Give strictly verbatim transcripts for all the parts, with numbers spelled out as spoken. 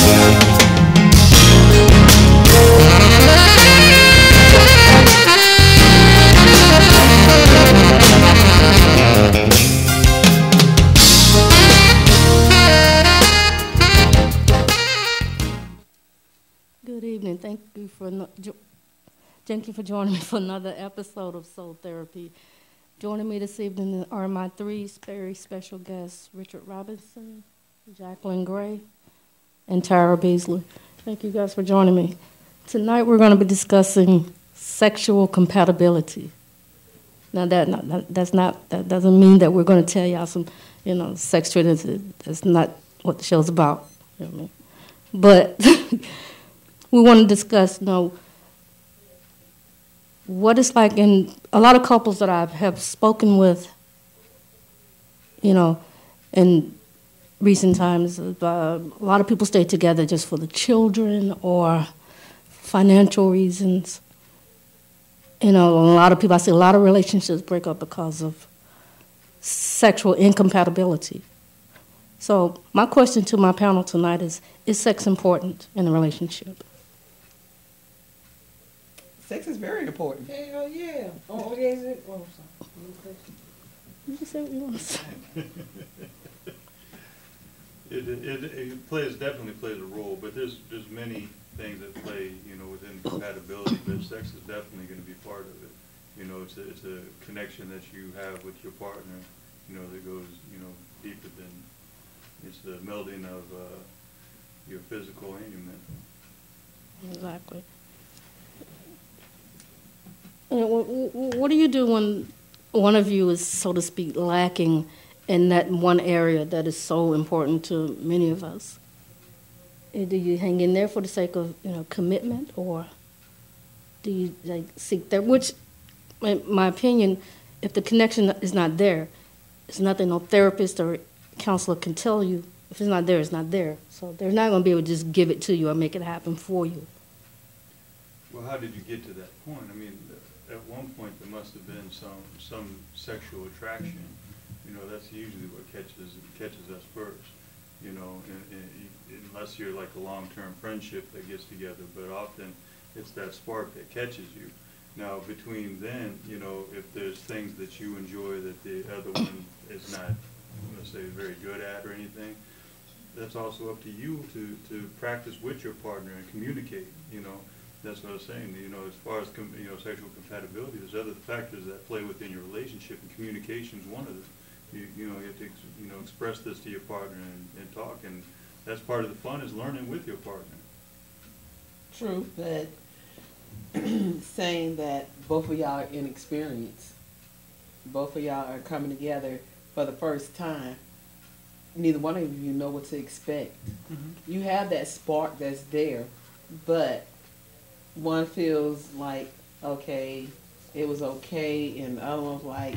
Good evening. Thank you for no, jo thank you for joining me for another episode of Soul Therapy. Joining me this evening are my three very special guests: Richard Robinson, Jacqueline Gray, and Tara Beasley. Thank you guys for joining me. Tonight we're going to be discussing sexual compatibility. Now that, not, that's not that doesn't mean that we're going to tell y'all some, you know, sex trends. That's not what the show's about. You know what I mean? But we want to discuss, you know, what it's like in a lot of couples that I have spoken with, you know, in recent times. Uh, a lot of people stay together just for the children or financial reasons. You know, a lot of people, I see a lot of relationships break up because of sexual incompatibility. So my question to my panel tonight is, is sex important in a relationship? Sex is very important. Hell yeah. Oh, yeah, is it? Oh, sorry. You just say what you want to say. It, it, it plays, definitely plays a role, but there's, there's many things that play, you know, within compatibility, but sex is definitely going to be part of it. You know, it's a, it's a connection that you have with your partner, you know, that goes, you know, deeper than, it's the melding of uh, your physical and your mental. Exactly. What do you do when one of you is, so to speak, lacking in that one area that is so important to many of us? Do you hang in there for the sake of, you know, commitment, or do you like seek that? Which, in my opinion, if the connection is not there, it's nothing no therapist or counselor can tell you. If it's not there, it's not there. So they're not going to be able to just give it to you or make it happen for you. Well, how did you get to that point? I mean, at one point there must have been some some sexual attraction. You know, that's usually what catches catches us first. You know, and, and, unless you're like a long-term friendship that gets together, but often it's that spark that catches you. Now, between then, you know, if there's things that you enjoy that the other one is not, let's say, very good at or anything, that's also up to you to, to practice with your partner and communicate, you know. That's what I was saying, you know, as far as, com you know, sexual compatibility, there's other factors that play within your relationship, and communication is one of them. You, you know, you have to, you know, express this to your partner and, and talk, and that's part of the fun, is learning with your partner. True, but saying that both of y'all are inexperienced, both of y'all are coming together for the first time, neither one of you know what to expect. Mm-hmm. You have that spark that's there, but one feels like, okay, it was okay, and the other one's like,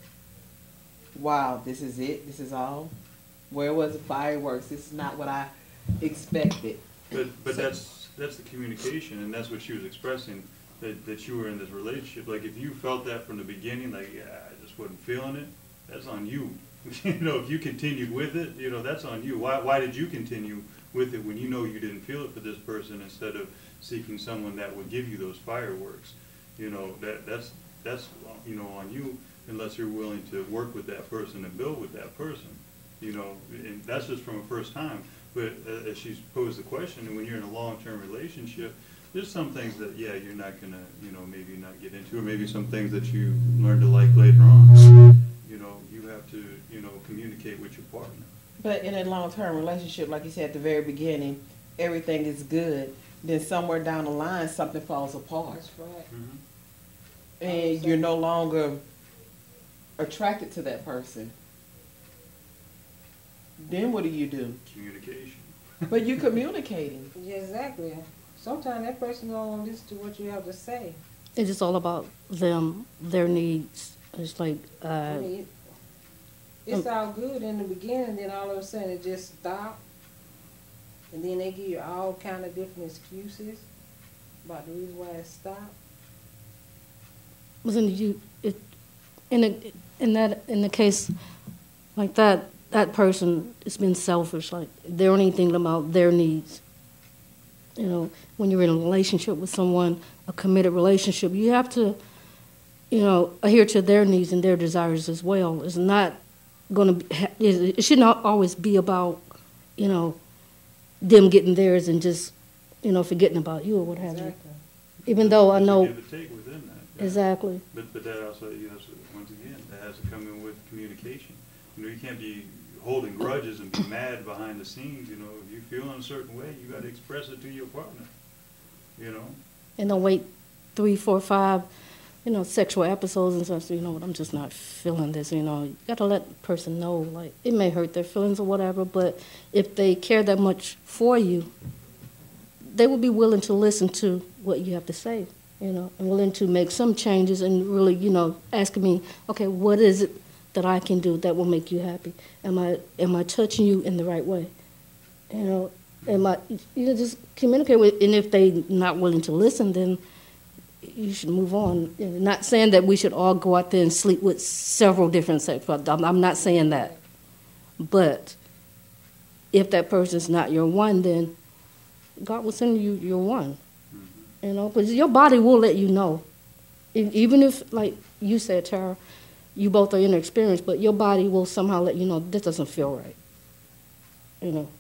wow, this is it, this is all. Where was the fireworks? This is not what I expected. But but so, that's that's the communication, and that's what she was expressing, that, that you were in this relationship. Like, if you felt that from the beginning, like, yeah, I just wasn't feeling it, that's on you. You know, if you continued with it, you know, that's on you. Why, why did you continue with it when you know you didn't feel it for this person, instead of seeking someone that would give you those fireworks? You know, that that's that's you know, on you, unless you're willing to work with that person and build with that person. You know, and that's just from a first time. But uh, as she's posed the question, and when you're in a long-term relationship, there's some things that, yeah, you're not gonna, you know, maybe not get into, or maybe some things that you learn to like later on. You know, you have to, you know, communicate with your partner. But in a long-term relationship, like you said at the very beginning, everything is good. Then somewhere down the line, something falls apart. That's right. Mm-hmm. And you're no longer attracted to that person. Then what do you do? Communication. But you're communicating. Yeah, exactly. Sometimes that person don't want to listen to what you have to say. It's just all about them, their needs. It's like, uh, I mean, it's um, all good in the beginning, then all of a sudden it just stops. And then they give you all kind of different excuses about the reason why it stopped. Wasn't you, it, in, a, in, that, in the case like that, that person has been selfish. Like, they're only thinking about their needs. You know, when you're in a relationship with someone, a committed relationship, you have to, you know, adhere to their needs and their desires as well. It's not going to, it should not always be about, you know, them getting theirs and just, you know, forgetting about you or what have you. Exactly. Even though I There's a know, give and take within that. exactly. But, but that also, you know, so once again, that has to come in with communication. You know, you can't be holding grudges and be mad behind the scenes, you know. If you feel in a certain way, you got to express it to your partner, you know. And don't wait three, four, five, you know, sexual episodes and stuff. So, you know what, I'm just not feeling this, you know. You got to let the person know, like, it may hurt their feelings or whatever, but if they care that much for you, they will be willing to listen to what you have to say, you know, and willing to make some changes and really, you know, asking me, okay, what is it that I can do that will make you happy? Am I am I touching you in the right way? You know, am I, you know, just communicate with, and if they not willing to listen, then you should move on. You know, not saying that we should all go out there and sleep with several different sex. I'm, I'm not saying that. But if that person's not your one, then God will send you your one. Mm-hmm. You know, because your body will let you know. If, even if, like you said, Tara, you both are inexperienced, but your body will somehow let you know this doesn't feel right. You know.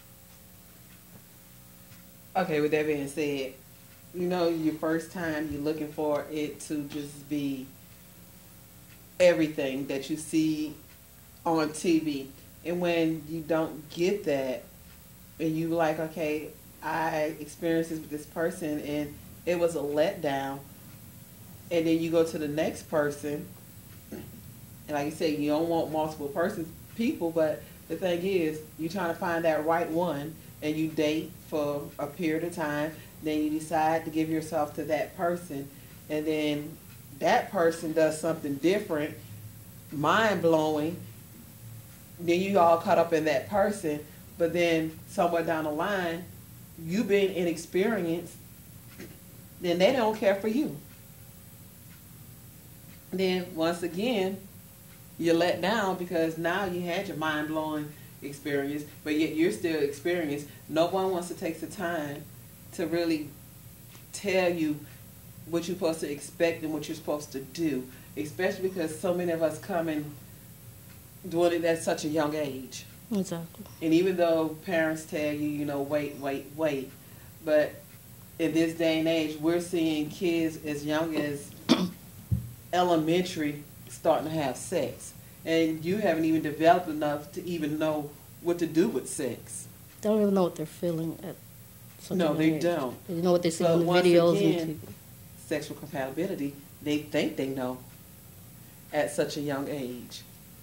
Okay, with that being said, you know, your first time you're looking for it to just be everything that you see on T V. And when you don't get that, and you like, okay, I experienced this with this person and it was a letdown, and then you go to the next person, and like you say, you don't want multiple persons, people, but the thing is, you're trying to find that right one, and you date for a period of time, then you decide to give yourself to that person, and then that person does something different, mind-blowing, then you all caught up in that person, but then somewhere down the line, you being inexperienced, then they don't care for you. Then once again, you're let down because now you had your mind-blowing experience, but yet you're still experienced. No one wants to take the time to really tell you what you're supposed to expect and what you're supposed to do, especially because so many of us come in doing it at such a young age. Exactly. And even though parents tell you, you know, wait, wait, wait, but in this day and age, we're seeing kids as young as elementary starting to have sex. And you haven't even developed enough to even know what to do with sex. They don't even know what they're feeling at such No, a young they age. don't. They know what they see But in the once videos again, and T V. Sexual compatibility, they think they know at such a young age.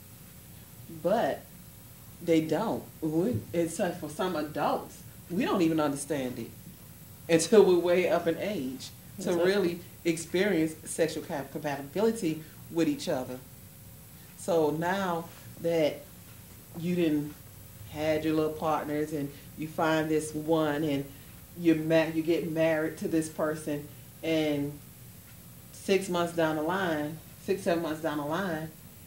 But they don't. We, it's like for some adults, we don't even understand it until we're way up in age to Exactly. really experience sexual compatibility with each other. So now that you didn't had your little partners and you find this one and you're ma- you get married to this person, and six months down the line, six, seven months down the line,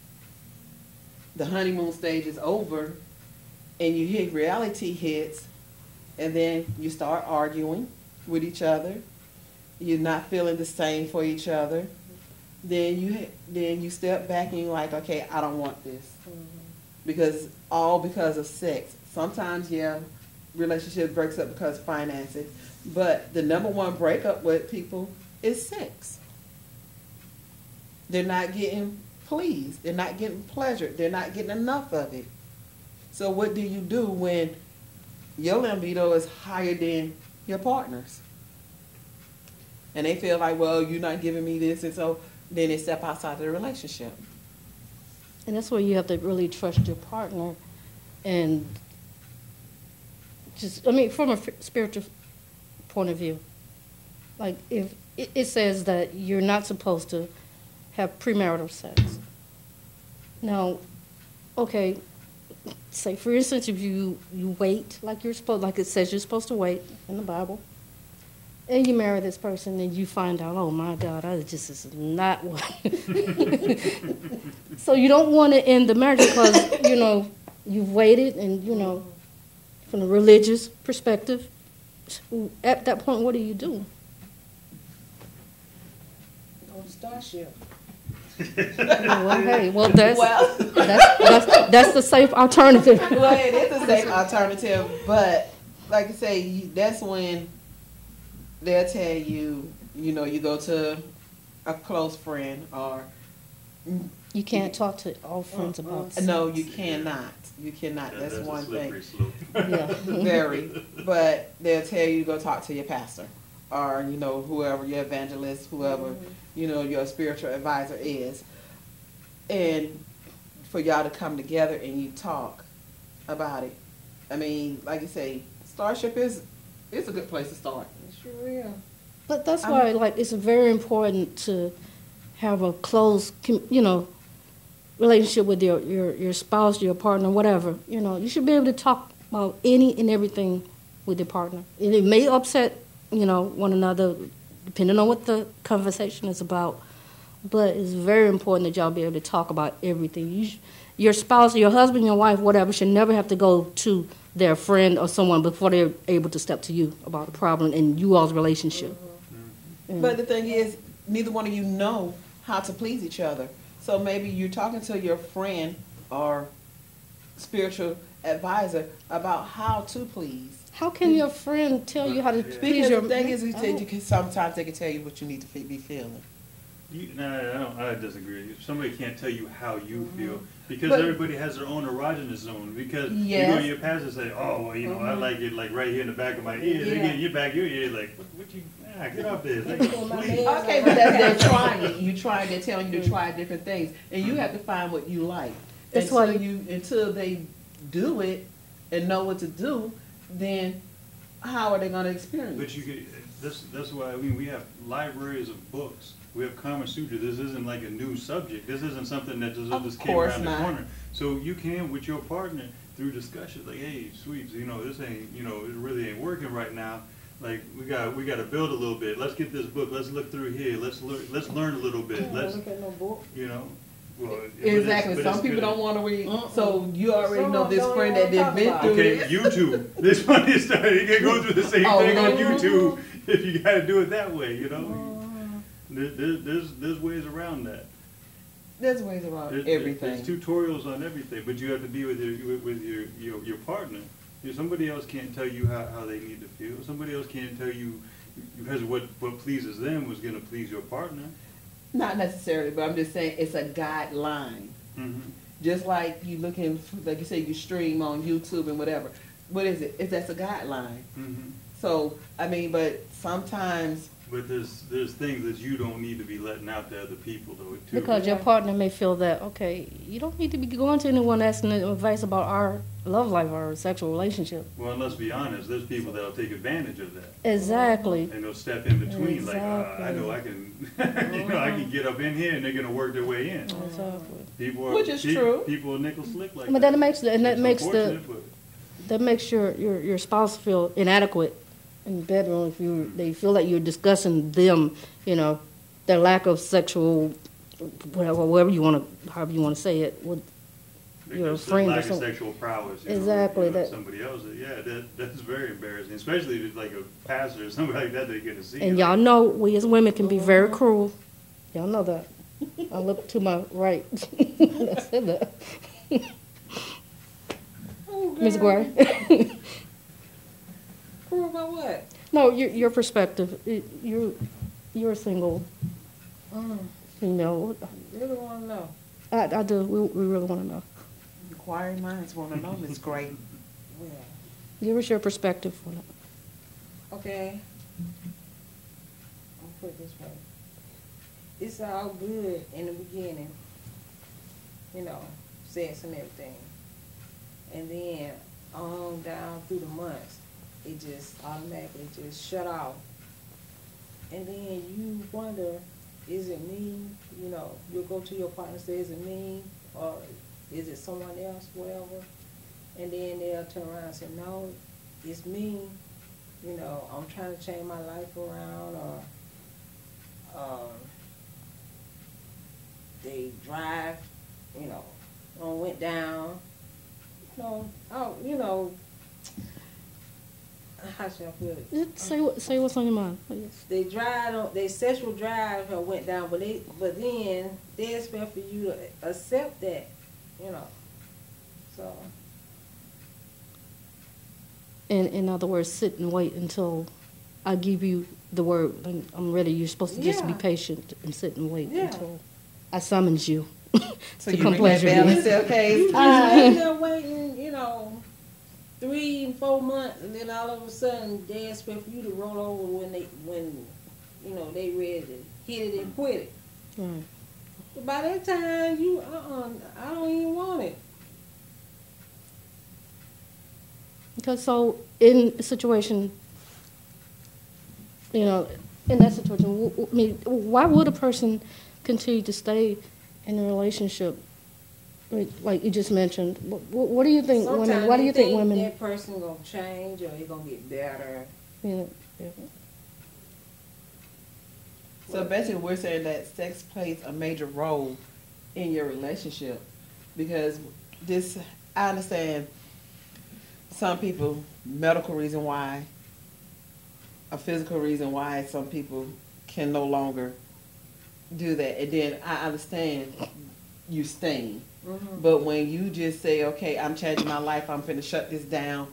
the honeymoon stage is over and you hit reality hits, and then you start arguing with each other. You're not feeling the same for each other. Then you then you step back and you're like, okay, I don't want this. Mm-hmm. Because all because of sex. Sometimes, yeah, relationship breaks up because of finances, but the number one breakup with people is sex. They're not getting pleased. They're not getting pleasure. They're not getting enough of it. So what do you do when your libido is higher than your partner's? And they feel like, well, you're not giving me this, and so then they step outside the relationship. And that's where you have to really trust your partner and just, I mean, from a spiritual point of view. Like, if it, it says that you're not supposed to have premarital sex. Now, okay, say for instance, if you, you wait like you're supposed, like it says you're supposed to wait in the Bible, and you marry this person and you find out, oh my God, I just is not what. So you don't want to end the marriage because, you know, you've waited and, you know, from a religious perspective, at that point, what do you do? On the Starship. Well, hey, well, that's, Well, that's, that's, that's the safe alternative. well, it is a safe alternative, but like I say, you, that's when they'll tell you, you know, you go to a close friend or You can't talk to all friends about sex. no, you cannot. You cannot. That- That's, that's a one thing. slippery slope. Yeah. Very. But they'll tell you to go talk to your pastor or, you know, whoever, your evangelist, whoever, you know, your spiritual advisor is. And for y'all to come together and you talk about it. I mean, like you say, Starship is it's a good place to start. It sure is. But that's why, like, it's very important to have a close, com- you know, relationship with your, your, your spouse, your partner, whatever. You know, you should be able to talk about any and everything with your partner. And it may upset, you know, one another, depending on what the conversation is about. But it's very important that y'all be able to talk about everything. You sh- your spouse, your husband, your wife, whatever, should never have to go to their friend or someone before they're able to step to you about a problem in you all's relationship. Mm. But the thing is, neither one of you know how to please each other. So maybe you're talking to your friend or spiritual advisor about how to please. How can your friend tell you how to please Because your the thing is, you I said don't- you can, sometimes they can tell you what you need to fe- be feeling. You, no, I don't. I disagree. If somebody can't tell you how you feel, because But- everybody has their own erogenous zone. Because you go Yes. to your pastor and say, "Oh, well, you know, I like it like right here in the back of my ear." They Yeah. get in your back of your ear, like, "What, what you? Ah, get off this, like, Pull my please." legs Okay, but that's they're trying it. You trying, they're telling you to try different things, and you have to find what you like. That's until why- you until they do it and know what to do, then how are they going to experience? But you get this. That's why I mean we have libraries of books. We have Kama Sutra. This isn't like a new subject. This isn't something that just, Of just came course around not. the corner. So you can, with your partner, through discussion, like, hey, sweets, you know, this ain't, you know, it really ain't working right now. Like, we got, we got to build a little bit. Let's get this book. Let's look through here. Let's look, let's learn a little bit. Don't Let's, look at no book. you know. Well, but it's- Exactly. but Some it's people good. don't want to read. Uh-uh. So you already Some know of this them friend don't that talk did been about through Okay, this. YouTube. This one is starting. You can go through the same Oh, thing on okay. YouTube if you got to do it that way. You know, Uh-huh. there, there, there's there's ways around that. There's ways around There- there- everything. There's tutorials on everything, but you have to be with your with, with your, your your partner. You know, somebody else can't tell you how, how they need to feel. Somebody else can't tell you because what what pleases them was going to please your partner. Not necessarily, but I'm just saying it's a guideline. Mm-hmm. Just like you looking, like you say, you stream on YouTube and whatever. What is it? If that's a guideline. Mm-hmm. So I mean, but sometimes But there's there's things that you don't need to be letting out to other people though too. Because your partner may feel that, okay, you don't need to be going to anyone asking advice about our love life or our sexual relationship. Well, and let's be honest, there's people that'll take advantage of that. Exactly. And they'll step in between, like, uh, I know I can, you know, I can get up in here and they're gonna work their way in. Exactly. People are, Which is pe- true. People are nickel slick like But that. that makes the, and that It's makes the unfortunate, but- that makes your, your your spouse feel inadequate in the bedroom if you they feel like you're discussing them, you know, their lack of sexual, whatever, whatever you want to, however you want to say it, with your Because the friend or lack of something. sexual prowess. You Exactly, Know, you know, that- somebody else. Yeah, that that's very embarrassing, especially if it's like a pastor or somebody like that they get to see. And like, y'all know we as women can be very cruel. Y'all know that. I look to my right. I said that. Oh, Miz girl. Gray. Cool about what? No, your your perspective. It- You're you're a single Mm, female. really want to know. I, I do. We, we really want to know. inquiring minds want to know. It's great. Well, Give us your perspective on it. okay. I'll put it this way. It's all good in the beginning, you know, sex and everything. And then on down through the months, it just automatically just shut off. And then you wonder, is it me? You know, you'll go to your partner and say, is it me? Or is it someone else, whatever? And then they'll turn around and say, no, it's me. You know, I'm trying to change my life around, or um, they drive, you know, or went down. You know, oh, you know, how should I put it? Just say what say what's on your mind, please. They drive on, their sexual drive had went down, but they, but then they expect for you to accept that, you know. So In in other words, sit and wait until I give you the word. Like, I'm ready. You're supposed to just be Yeah. patient and sit and wait Yeah. until I summons you So to you come ring that pleasure bell me. and say, okay, it's you time. sitting there waiting, you know, three and four months, and then all of a sudden they expect for you to roll over when they, when, you know, they ready to hit it and quit it. Right. But by that time, you, uh-uh, I don't even want it. Because so in a situation, you know, in that situation, w- w- I mean, why would a person continue to stay in a relationship, like, like you just mentioned? What, what do you think, women? Sometimes Why do they you think women? that person gonna change or he gonna get better? You know, yeah. So basically, we're saying that sex plays a major role in your relationship because this, I understand some people, medical reason why, a physical reason why some people can no longer do that. And then I understand you staying. Mhm. But when you just say, okay, I'm changing my life, I'm finna shut this down.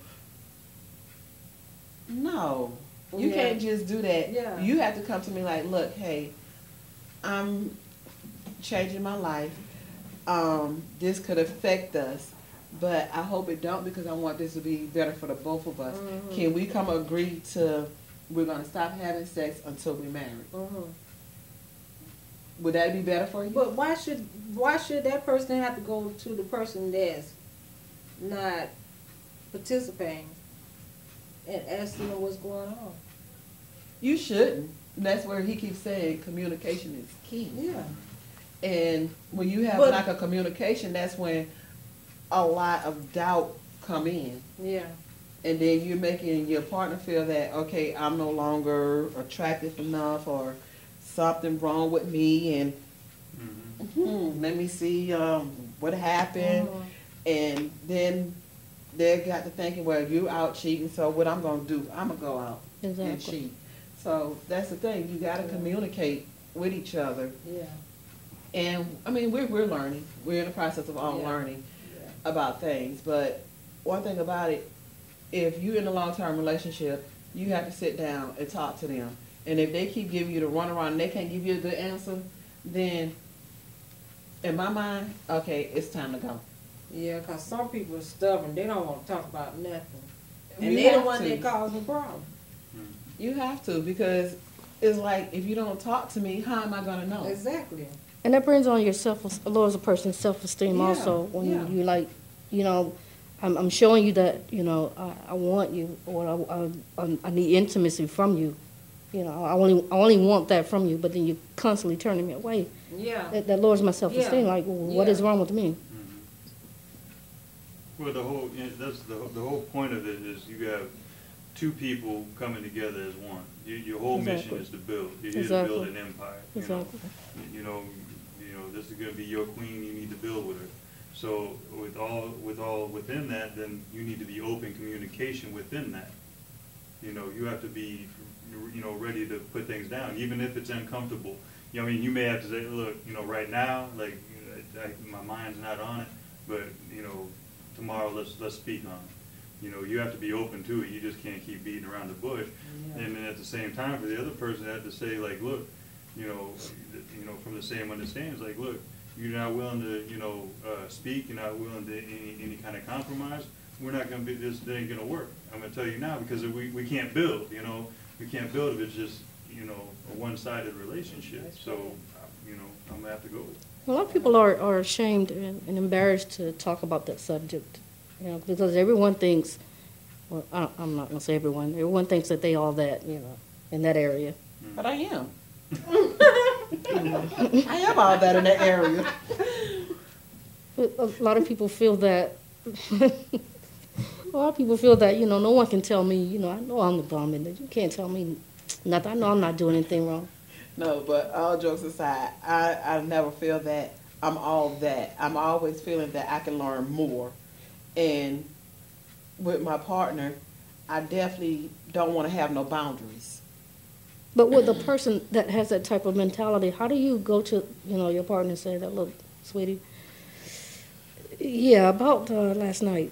No, you Yeah. can't just do that. Yeah. You have to come to me like, look, hey, I'm changing my life. Um, this could affect us, but I hope it don't because I want this to be better for the both of us. Mhm. Can we come agree to we're gonna stop having sex until we're married? Mhm. Would that be better for you? But why should why should that person have to go to the person that's not participating and ask them what's going on? You shouldn't. And that's where he keeps saying communication is key. Yeah. And when you have But- lack of communication, that's when a lot of doubt come in. Yeah. And then you're making your partner feel that, okay, I'm no longer attractive enough or something wrong with me and Mhm. hmm, let me see um, what happened. Mhm. And then they got to thinking, well, you out cheating, so what I'm going to do, I'm going to go out and Exactly. cheat. So that's the thing. You got to Yeah. communicate with each other. Yeah. And, I mean, we're, we're learning. We're in the process of all Yeah. learning Yeah. about things. But one thing about it, if you're in a long-term relationship, you have to sit down and talk to them. And if they keep giving you the runaround and they can't give you a good answer, then in my mind, okay, it's time to go. Yeah, because some people are stubborn. They don't want to talk about nothing. And You they the have one to. that causing the problem. You have to, because it's like, if you don't talk to me, how am I going to know? Exactly. And that brings on your self, lowers a person's self-esteem Yeah, also, when yeah. you like, you know, I'm, I'm showing you that, you know, I, I want you, or I, I, I need intimacy from you. You know, I only, I only want that from you, but then you're constantly turning me away. Yeah. That, that lowers my self-esteem, Yeah. like, well, what is Yeah. wrong with me? Well, the whole, yeah, that's the, the whole point of it is you have two people coming together as one. You, your whole mission Exactly. is to build. You're here Exactly. to build an empire. You Exactly. know, you know, you know, this is going to be your queen. You need to build with her. So with all, with all within that, then you need to be open communication within that. You know, you have to be, you know, ready to put things down, even if it's uncomfortable. You know, I mean, you may have to say, look, you know, right now, like, you know, I, my mind's not on it, but you know, tomorrow let's let's speak on it. You know, you have to be open to it. You just can't keep beating around the bush. Yeah. And then at the same time, for the other person, have to say like, look, you know, you know, from the same understanding, it's like, look, you're not willing to, you know, uh, speak. You're not willing to any any kind of compromise. We're not going to be this. It ain't going to work. I'm going to tell you now because we we can't build. You know, we can't build if it's just, you know, a one-sided relationship. That's So, right. uh, you know, I'm going to have to go with it. A lot of people are, are ashamed and, and embarrassed to talk about that subject, you know, because everyone thinks, well, I, I'm not going to say everyone, everyone thinks that they all that, you know, in that area. But I am. I am all that in that area. But a lot of people feel that, a lot of people feel that, you know, no one can tell me, you know, I know I'm the bum and you can't tell me nothing. I know I'm not doing anything wrong. No, but all jokes aside, I, I never feel that I'm all that. I'm always feeling that I can learn more. And with my partner, I definitely don't want to have no boundaries. But with a person that has that type of mentality, how do you go to, you know, your partner and say that, look, sweetie, yeah, about uh, last night.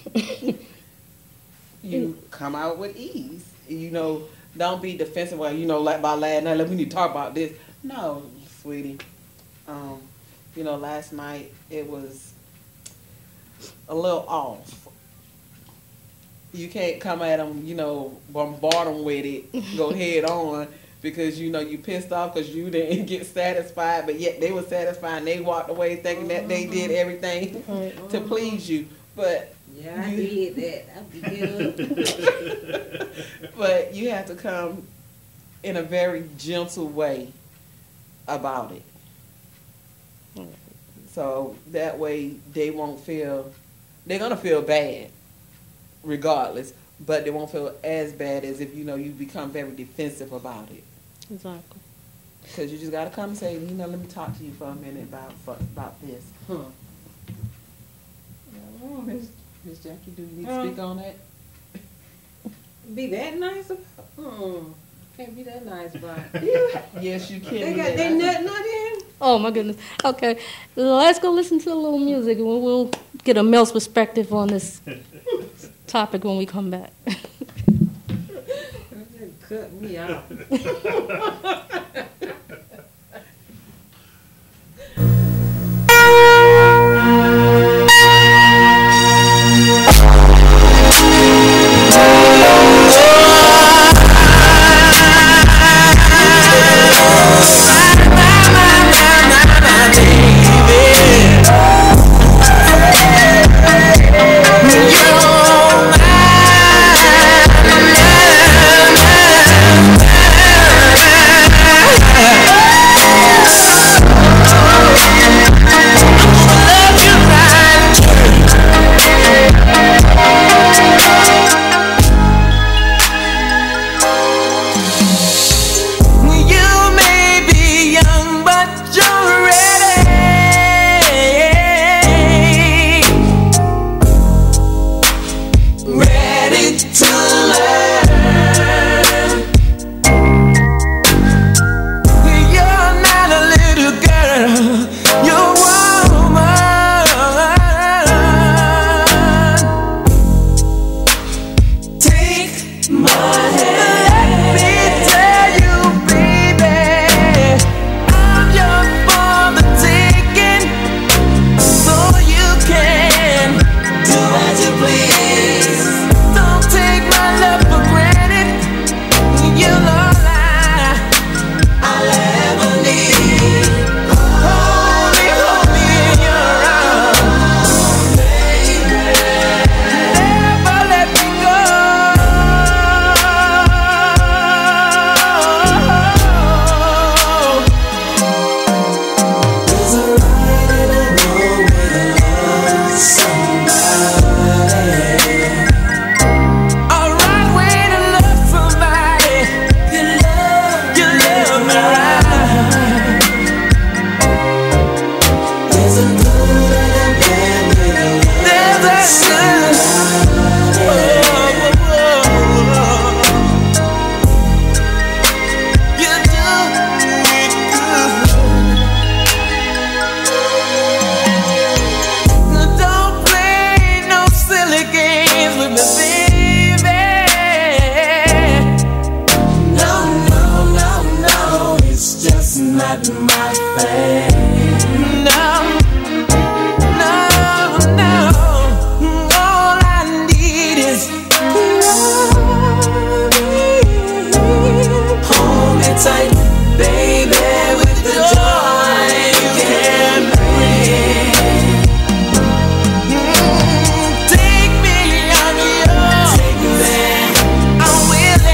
You come out with ease. You know, don't be defensive. Well, you know, like by last night, let me need to talk about this. No, sweetie. Um, you know, last night it was a little off. You can't come at them, you know, bombard them with it, go head on, because, you know, you pissed off because you didn't get satisfied, but yet they were satisfied and they walked away thinking that they did everything to please you. But Yeah, I you, did that. I did it. but you have to come in a very gentle way about it. So that way they won't feel, they're going to feel bad regardless, but they won't feel as bad as if, you know, you become very defensive about it. Exactly. Because you just got to come and say, you know, let me talk to you for a minute about for, about this. Huh. Oh, Miss Miss Jackie, do you need to Um, speak on that? Be that nice about hmm. Can't be that nice about it. Yeah. Yes, you can. They be got that they nice. nut nut in. Oh, my goodness. Okay, let's go listen to a little music, and we'll, we'll get a male's perspective on this topic when we come back. Cut me out.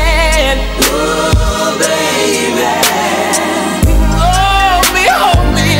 Hold me, hold me.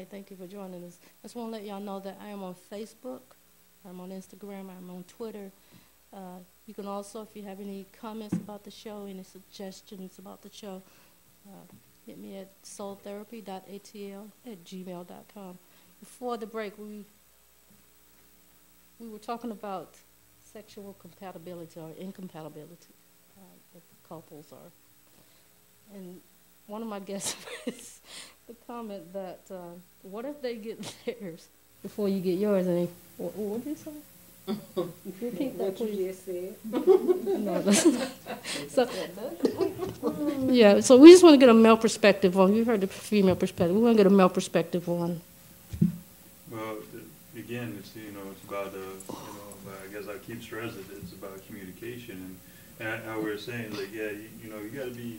night. Thank you for joining us. I just want to let y'all know that I am on Facebook, I'm on Instagram, I'm on Twitter. Uh, you can also, if you have any comments about the show, any suggestions about the show, uh, hit me at soul therapy dot a t l at gmail dot com. Before the break, we we were talking about sexual compatibility or incompatibility uh, that couples are. And one of my guests raised the comment that, uh, what if they get theirs before you get yours? And he, what, what did you say? Repeat that, What please. you just said. No, that's- so, yeah, so we just want to get a male perspective on, you heard the female perspective, we want to get a male perspective on. Well, th- again, it's, you know, it's about, uh, you know, I guess I keep stressing it, it's about communication, and, and how we were saying, like, yeah, you, you know, you gotta be,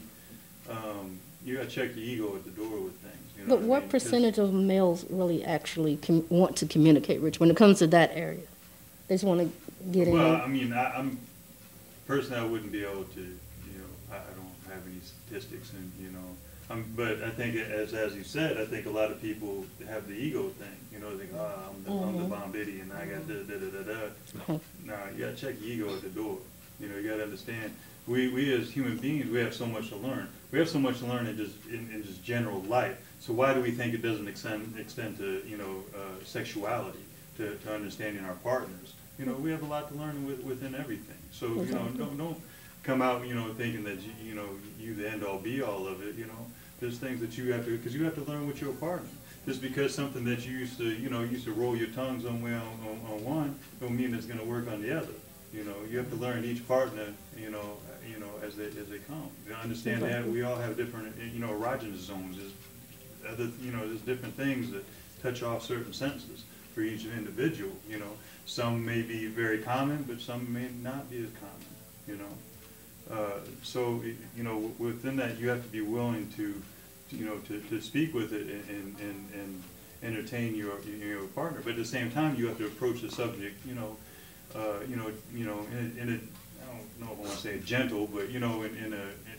um, you gotta check your ego at the door with things, you know But I what mean? 'Cause- percentage of males really actually com- want to communicate, Rich, when it comes to that area? They just want to get in. Well, I mean, I, I'm, personally, I wouldn't be able to, you know, I, I don't have any statistics and, you know, um, but I think as, as you said, I think a lot of people have the ego thing, you know, they think, oh, I'm the, I'm the bomb biddy and I got da, da, da, da, da. Nah, you gotta check your ego at the door. You know, you gotta understand, we, we as human beings, we have so much to learn. We have so much to learn in just, in, in just general life. So why do we think it doesn't extend, extend to, you know, uh, sexuality, to, to understanding our partners? You know, we have a lot to learn with, within everything. So, you know, don't, don't come out, you know, thinking that, you, you know, you the end all be all of it, you know. There's things that you have to, because you have to learn with your partner. Just because something that you used to, you know, used to roll your tongue somewhere on, on, on one, don't mean it's going to work on the other. You know, you have to learn each partner, you know, uh, you know, as they as they come. You understand that we all have different, you know, erogenous zones. There's other, you know, there's different things that touch off certain senses for each individual. You know, some may be very common, but some may not be as common. You know. Uh, so, you know, within that, you have to be willing to, to you know, to, to speak with it and, and, and entertain your, your partner. But at the same time, you have to approach the subject, you know, uh, you know, you know, in a, in a, I don't know if I want to say gentle, but, you know, in, in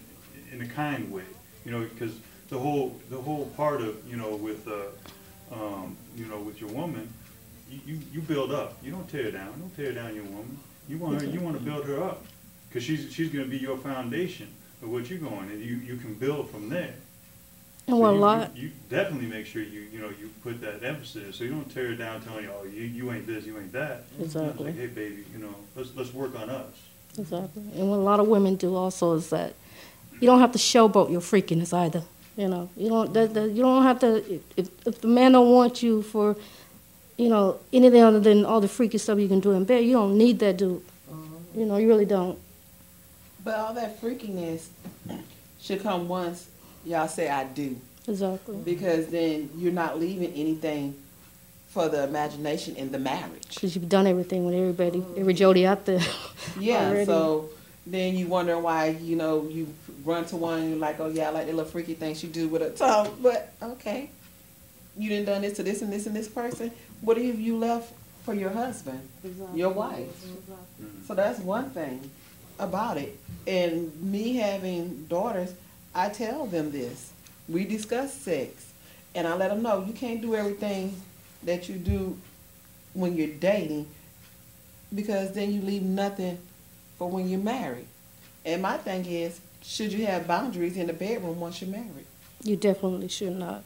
a, in, in a kind way, you know, because the whole, the whole part of, you know, with, uh, um, you know, with your woman, you, you, you build up. You don't tear down. Don't tear down your woman. You want her, you want to build her up. Because she's, she's going to be your foundation of what you're going, and you, you can build from there. And So what a you, lot, you, you definitely make sure you, you know, you put that emphasis, so you don't tear it down telling you, oh, you, you ain't this, you ain't that. It's Exactly. like, hey, baby, you know, let's, let's work on us. exactly. And what a lot of women do also is that you don't have to showboat your freakiness either. You know, you don't, that, that, you don't have to, if, if the man don't want you for, you know, anything other than all the freaky stuff you can do in bed, you don't need that dude. You know, you really don't. But all that freakiness should come once y'all say I do. Exactly. Because then you're not leaving anything for the imagination in the marriage. Because you've done everything with everybody, every Jody out there. Yeah, already. so then you wonder why, you know, you run to one and you're like, oh yeah, I like the little freaky thing she do with her tongue. But okay, you done done this to this and this and this person. What have you left for your husband, Exactly. your wife? Exactly. So that's one thing about it. And me having daughters, I tell them this. We discuss sex, and I let them know you can't do everything that you do when you're dating, because then you leave nothing for when you're married. And my thing is, should you have boundaries in the bedroom once you're married? You definitely should not.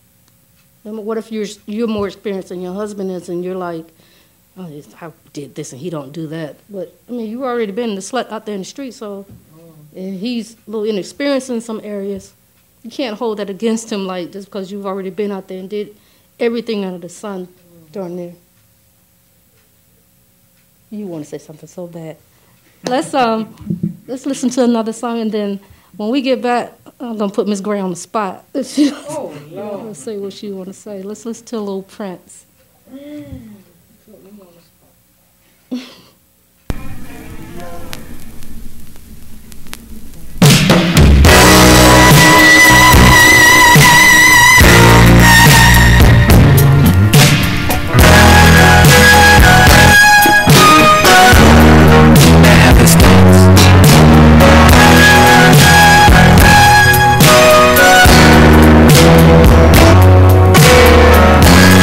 I mean, what if you're you're more experienced than your husband is, and you're like, oh, this- I did this and he don't do that. But I mean, you already been the slut out there in the street, so and he's a little inexperienced in some areas. You can't hold that against him, like just because you've already been out there and did everything under the sun during there. You want to say something so bad. Let's um, let's listen to another song, and then when we get back, I'm gonna put Miss Gray on the spot. Oh, Lord. Let's say what she want to say. Let's listen to a little Prince. Put me on the spot. Thank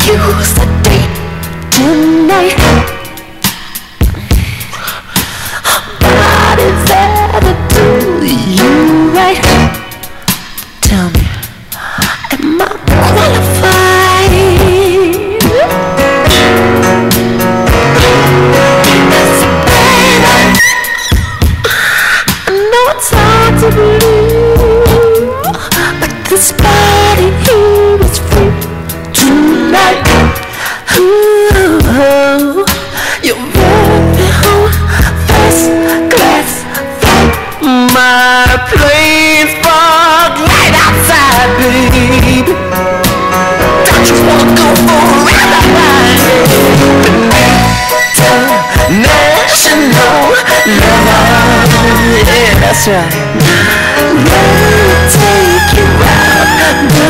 use the date tonight. Body's there to do you right. Tell me, am I qualified? Yes, baby, I know it's hard to believe, but this body here is free tonight. Ooh, you brought me home, first class flight. My plane's parked right outside, baby. Don't you wanna go for a ride? International love, yeah, that's right. Let me take you out the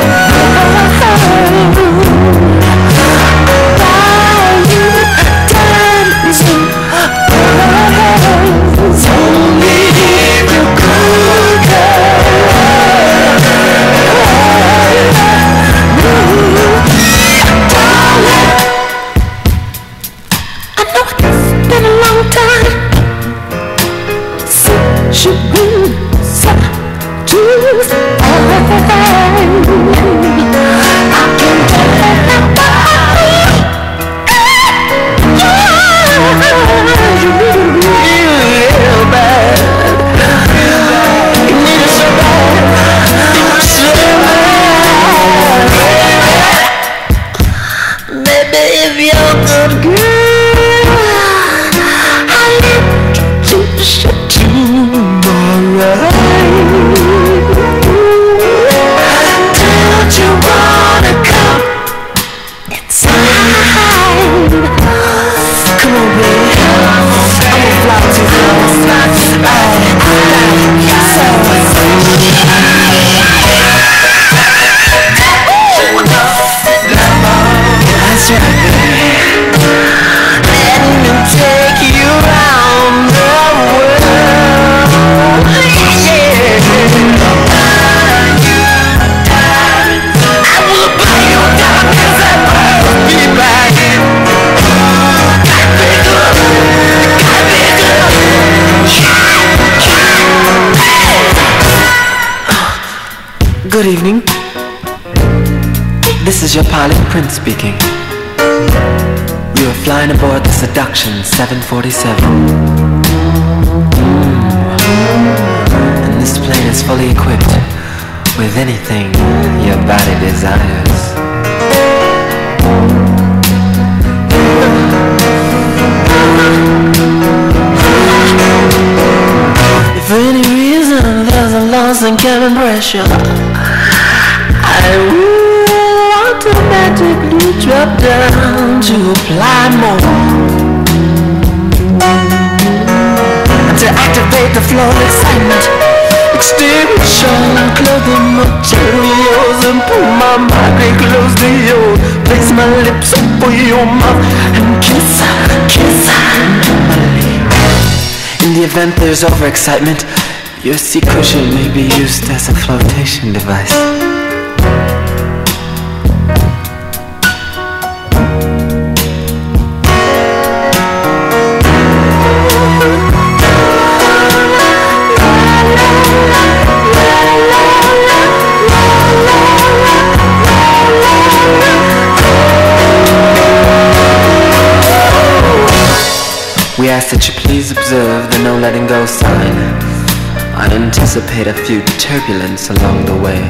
road. Buy you diamonds and pearls. Only if you're good, girl. Darling, I know it's been a long time since you've been satisfied. I can tell that nobody, yeah, you need it real bad. You need it so bad, so bad. Baby, if you're a good girl, I'll introduce you to my right. Don't you wanna come inside? Come on, baby, I'ma fly too close. That's right, baby. Let me take you around the world. Yeah. I will buy you diamonds that must be right. Gotta be good, gotta be good. Good evening. This is your pilot, Prince speaking. You are flying aboard the Seduction seven forty-seven. Mm. And this plane is fully equipped with anything your body desires. If for any reason there's a loss in cabin pressure, I will automatically drop down to apply more. And to activate the flow of excitement, extinction, clothing materials, and pull my migraine close to yours. Place my lips over your mouth and kiss, kiss normally. In the event there's overexcitement, your seat cushion may be used as a flotation device. We ask that you please observe the no letting go sign. I anticipate a few turbulence along the way.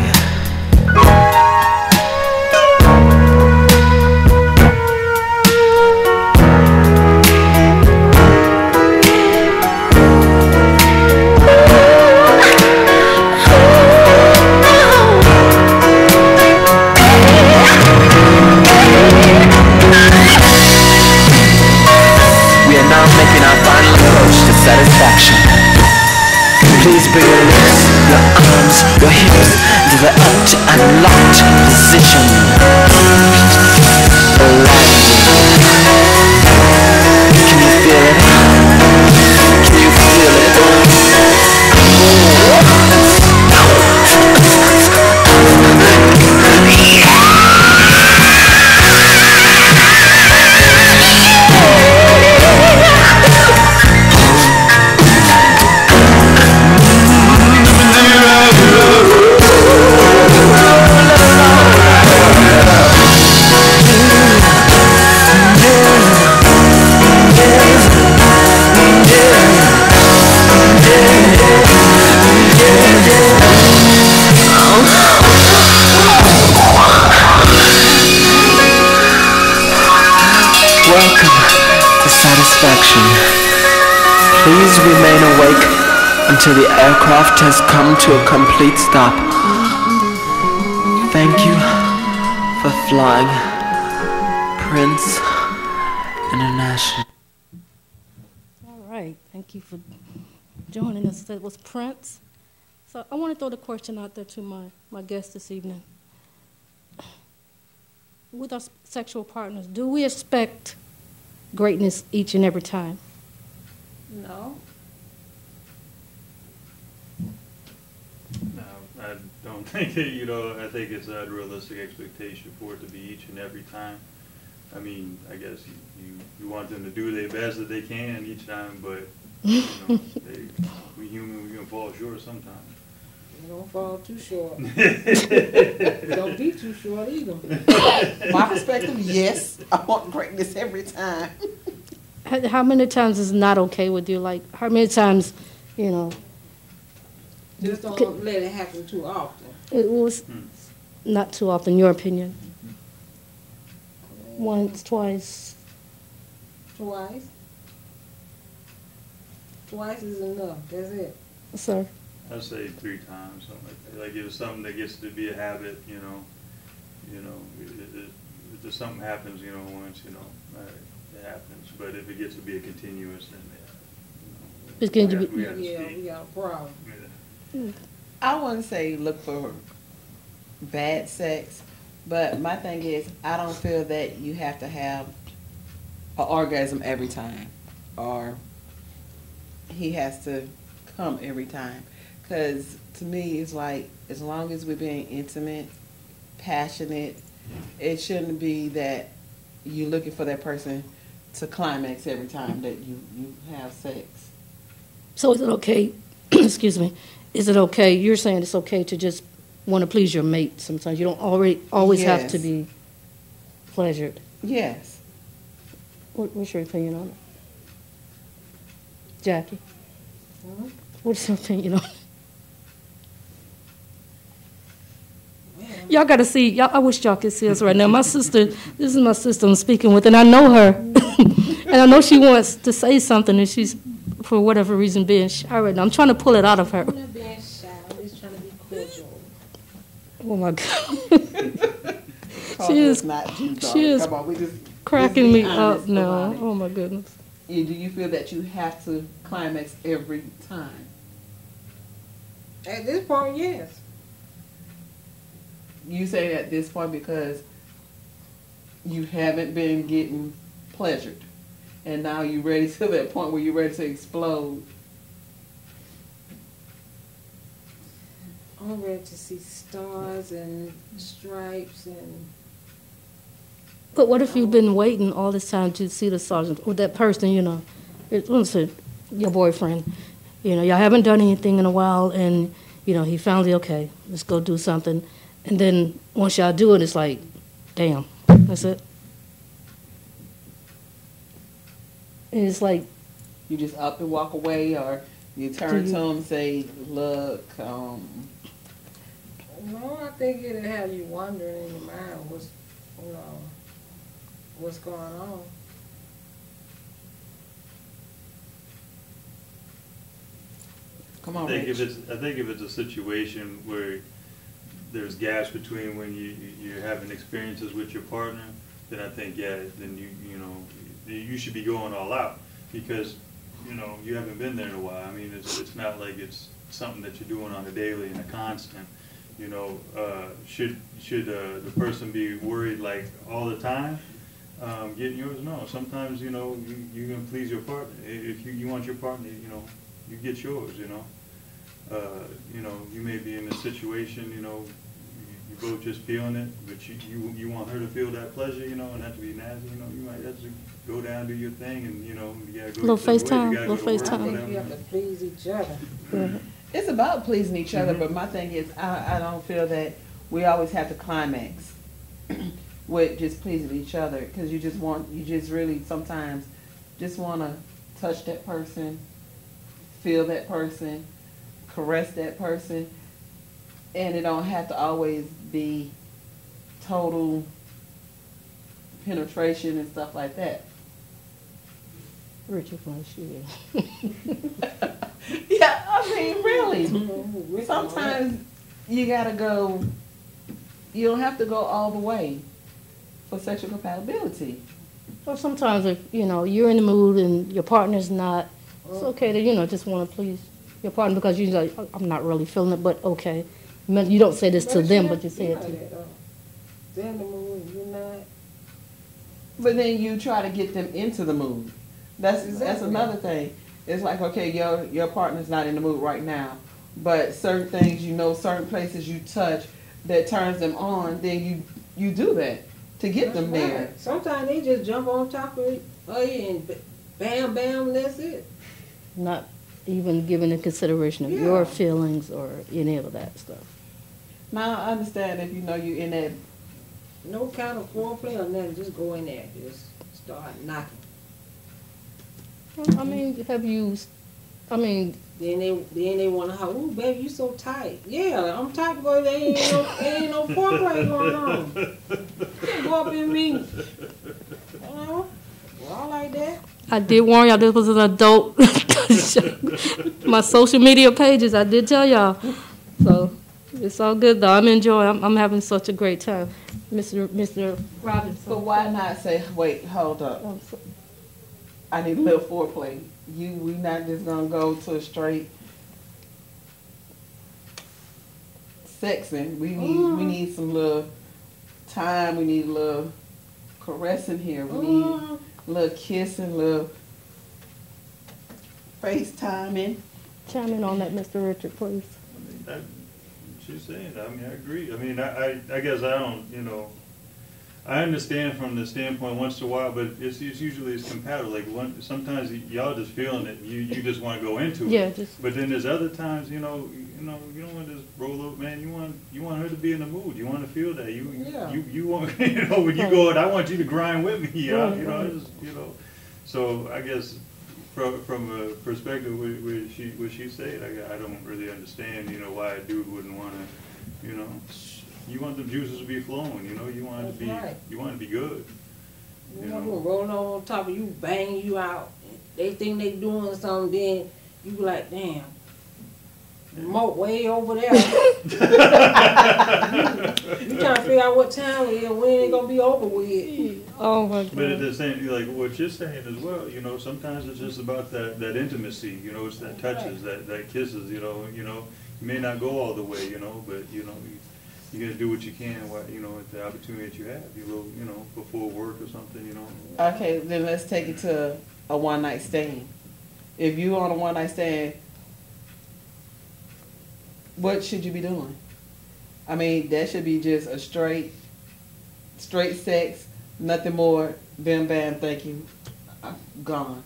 Making our final approach to satisfaction. Please bring your lips, your arms, your hips to the until the aircraft has come to a complete stop. Thank you for flying Prince International. All right, thank you for joining us. That was Prince. So I want to throw the question out there to my, my guest this evening. With our sexual partners, do we expect greatness each and every time? No. No, I don't think, that, you know, I think it's an unrealistic expectation for it to be each and every time. I mean, I guess you, you, you want them to do their best that they can each time, but, you know, they, we human, we can fall short sometimes. You don't fall too short. Don't be too short either. My perspective, yes, I want greatness every time. How, how many times is not okay with you? Like, how many times, you know, Just don't Could- let it happen too often. it was Hmm. not too often, your opinion? Once, twice? Twice. Twice is enough. That's it. Sir? I'd say three times, something like that. Like if it's something that gets to be a habit, you know, you know, it, it, if there's something happens, you know, once, you know, all right, it happens. But if it gets to be a continuous, then, you know, It's going to we be- have- we have to Yeah, speak. we got a problem. Yeah. I wouldn't say look for bad sex, but my thing is, I don't feel that you have to have an orgasm every time, or he has to come every time. Because to me, it's like, as long as we're being intimate, passionate, it shouldn't be that you're looking for that person to climax every time that you, you have sex. So is it okay, excuse me, is it okay, you're saying it's okay to just want to please your mate sometimes? You don't already, always have to Yes. be pleasured. Yes. What, what's your opinion on it? Jackie? Hmm? What's your opinion on it? Man, Y'all got to see, y'all, I wish y'all could see us right now. My sister, this is my sister I'm speaking with, and I know her. And I know she wants to say something, and she's, for whatever reason, being shy right now. I'm trying to pull it out of her. I'm not being shy. I'm just trying to be cordial. Oh, my God. She is- not you, she darling. is Come on, we just Cracking be me honest up now. about it. Oh, my goodness. You- do you feel that you have to climax every time? At this point, yes. You say at this point because you haven't been getting pleasured, and now you're ready to that point where you're ready to explode. I'm ready to see stars and stripes and But what if you've been waiting all this time to see the sergeant or that person, you know, it, let's say your boyfriend, you know, y'all haven't done anything in a while, and, you know, he finally, okay, let's go do something. And then once y'all do it, it's like, damn, that's it. And it's like, You just up and walk away, or you turn Do you- to him and say, "Look, um, no, I think it'll have you wondering in your mind what's, you know, what's going on. come I on, think Rich." if it's, I think if it's a situation where there's gaps between when you, you're having experiences with your partner, then I think, yeah, then you, you know, you should be going all out, because, you know, you haven't been there in a while. I mean, it's, it's not like it's something that you're doing on a daily and a constant. You know, uh, should, should, uh, the person be worried like all the time, um, getting yours? No, sometimes, you know, you, you can please your partner. I- If you, you want your partner, you know, you get yours, you know. Uh, you know, you may be in a situation, you know, you, you both just feeling it, but you, you, you want her to feel that pleasure, you know, and not to be nasty, you know, you might have to go down, do your thing, and, you know, you gotta go. Little your separate ways. FaceTime, You gotta little go to work, FaceTime. I think whatever. you have to please each other. right. It's about pleasing each other, Mhm. but my thing is, I, I don't feel that we always have to climax with just pleasing each other, because you just want, you just really sometimes just want to touch that person, feel that person, caress that person, and it don't have to always be total penetration and stuff like that. Richard Flash, yeah. Yeah, I mean, really. Mhm. Sometimes you gotta go. You don't have to go all the way for sexual compatibility. Or sometimes if, you know, you're in the mood and your partner's not, it's okay to, you know, just want to please your partner because you're like, "Oh, I'm not really feeling it, but okay. You don't say this to them, but you say it to them. They're in the mood, you're not. But then you try to get them into the mood. That's that's Exactly. another thing. It's like, okay, your your partner's not in the mood right now, but certain things, you know, certain places you touch that turns them on, then you you do that to get them That's there. right. Sometimes they just jump on top of it, oh yeah, and b- bam, bam, that's it. Not even giving a consideration of Yeah. your feelings or any of that stuff. Now I understand if you know you in that. No kind of foreplay or nothing, just go in there, just start knocking. I mean, have you, I mean, Then they then they wanna how, ooh baby, you so tight. Yeah, I'm tight because there ain't no there ain't no foreplay going on. You can't go up in me. You know? We're all like that. I did warn y'all this was an adult show. My social media pages, I did tell y'all. So it's all good though. I'm enjoying. I'm, I'm having such a great time, Mister Mister Robinson. But why not say, wait, hold up, Um, so- I need a little foreplay. You, we not just gonna go to a straight sexing. We need, we need some little time. We need a little caressing here. We need Mm. a little kissing, little FaceTiming. Chime in on that, Mister Richard, please. I mean, that, she's saying that, I mean, I agree. I mean, I, I, I guess I don't, you know, I understand from the standpoint once in a while, but it's, it's usually it's compatible. Like one, sometimes y- y'all just feeling it, you, you just want to go into it. Yeah, just But then there's other times, you know, you know, you don't want to just roll up, man. You want, you want her to be in the mood. You want to feel that. You, Yeah. you, you want, you know, when you go, I want you to grind with me. You know, Right, you know, right. just, you know. So I guess from from a perspective where, where she what she said, I, I don't really understand, you know, why a dude wouldn't want to, you know, you want the juices to be flowing. You know, you want it to be, That's right. you want it to be good. You You know, know. rolling on top of you, banging you out. They think they doing something, then you be like, damn, remote way over there. you, you trying to figure out what time it is, when it gonna be over with. oh my But at God. the same, like what you're saying as well, you know, sometimes it's just about that, that intimacy, you know, it's that touches, that, that kisses, you know, you know, you may not go all the way, you know, but, you know, you, you're gonna do what you can, what, you know, at the opportunity that you have, you will, you know, before work or something, you know. Okay, then let's take it to a one night stand. If you on a one night stand, what should you be doing? I mean, that should be just a straight, straight sex, nothing more. Bam, bam, thank you, I'm gone.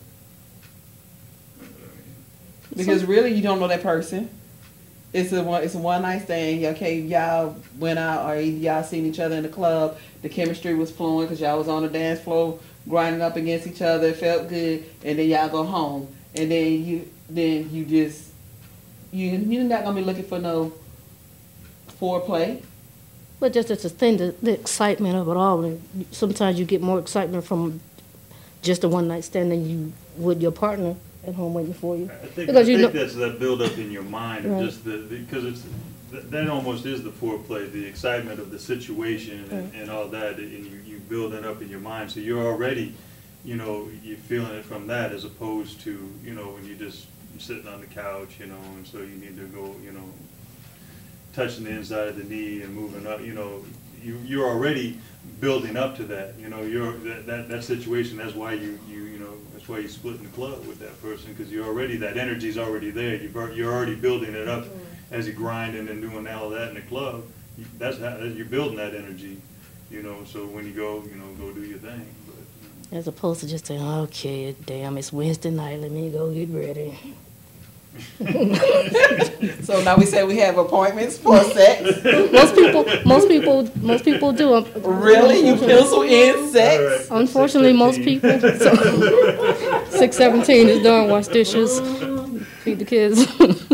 Because really, you don't know that person. It's a one, it's a one night stand. Okay, y'all went out or y'all seen each other in the club. The chemistry was flowing because y'all was on the dance floor, grinding up against each other. It felt good, and then y'all go home, and then you, then you just, you, you're not gonna be looking for no foreplay. But just it's the thing, the, the excitement of it all. And sometimes you get more excitement from just a one night stand than you would your partner at home waiting for you. I think, I Because you think know- that's that build up in your mind, and Right. just the, because it's, that that almost is the foreplay, the excitement of the situation and, Right. and all that, and you, you build it up in your mind, so you're already, you know, you're feeling it from that as opposed to, you know, when you just, you're sitting on the couch, you know, and so you need to go, you know, touching the inside of the knee and moving up, you know, you, you're already building up to that, you know, you're, that, that, that situation, that's why you, you, you know, that's why you split in the club with that person, because you're already, that energy's already there, you've, al- you're already building it up as you're grinding and doing all that in the club, You- that's how, you're building that energy, you know, so when you go, you know, go do your thing, but, you know. As opposed to just saying, okay, damn, it's Wednesday night, let me go get ready. So now we say we have appointments for sex. Most people, most people, most people do. Um, Really, you pencil in sex? All right. Unfortunately, most people. So, six seventeen is done. Wash dishes, feed the kids.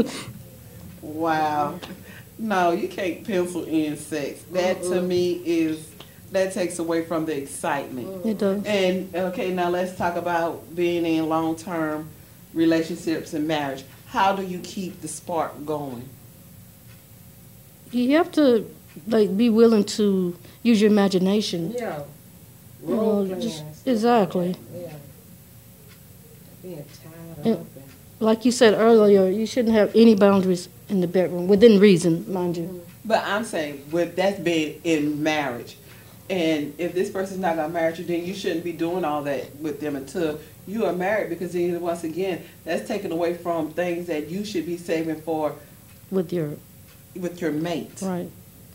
Wow. No, you can't pencil in sex. That to me is, that takes away from the excitement. It does. And, okay, now let's talk about being in long-term relationships and marriage. how do you keep the spark going? You have to like be willing to use your imagination. Yeah. You Role know, playing. just- and stuff exactly. like that. Yeah. Being tied And- up and. Like you said earlier, you shouldn't have any boundaries in the bedroom, within reason, mind you. But I'm saying, with that's being in marriage, and if this person's not gonna marry you, then you shouldn't be doing all that with them until you are married, because then once again, that's taken away from things that you should be saving for With your, with your mate. right.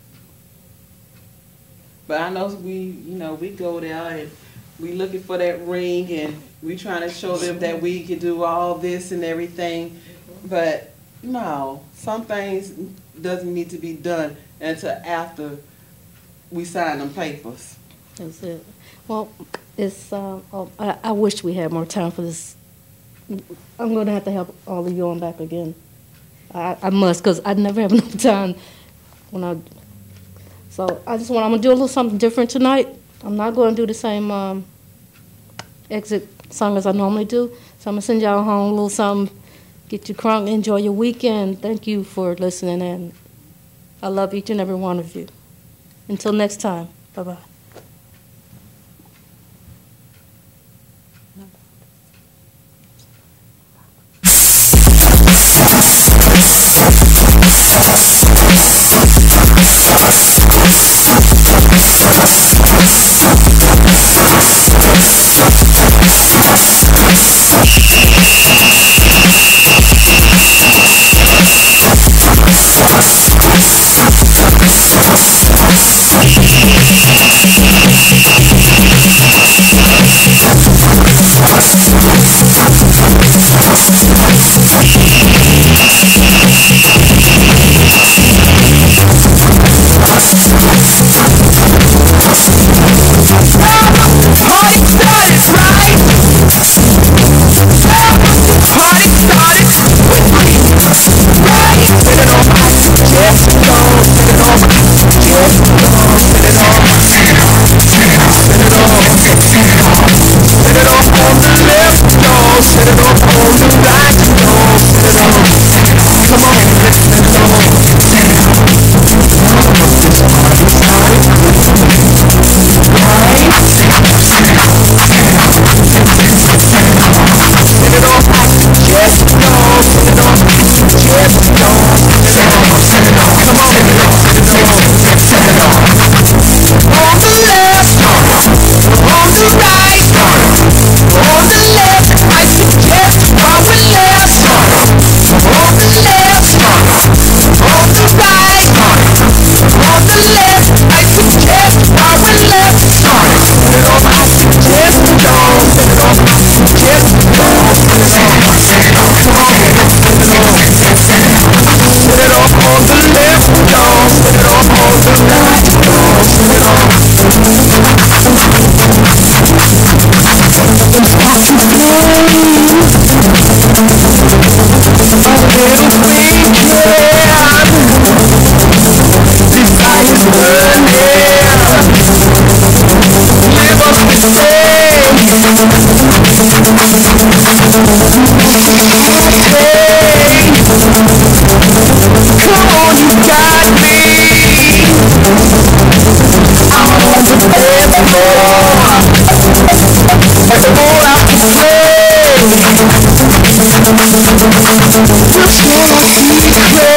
But I know we, you know, we go there and we looking for that ring, and we trying to show them that we can do all this and everything. But no, some things doesn't need to be done until after we sign them papers. That's it. Well, it's, uh, oh, I, I wish we had more time for this. I'm going to have to help all of you on back again. I, I must, because I never have enough time when I, so I just want, I'm going to do a little something different tonight. I'm not going to do the same um, exit song as I normally do. So I'm going to send y'all home a little something, get you crunk, enjoy your weekend. Thank you for listening, and I love each and every one of you. Until next time, bye-bye. Just wanna be crazy.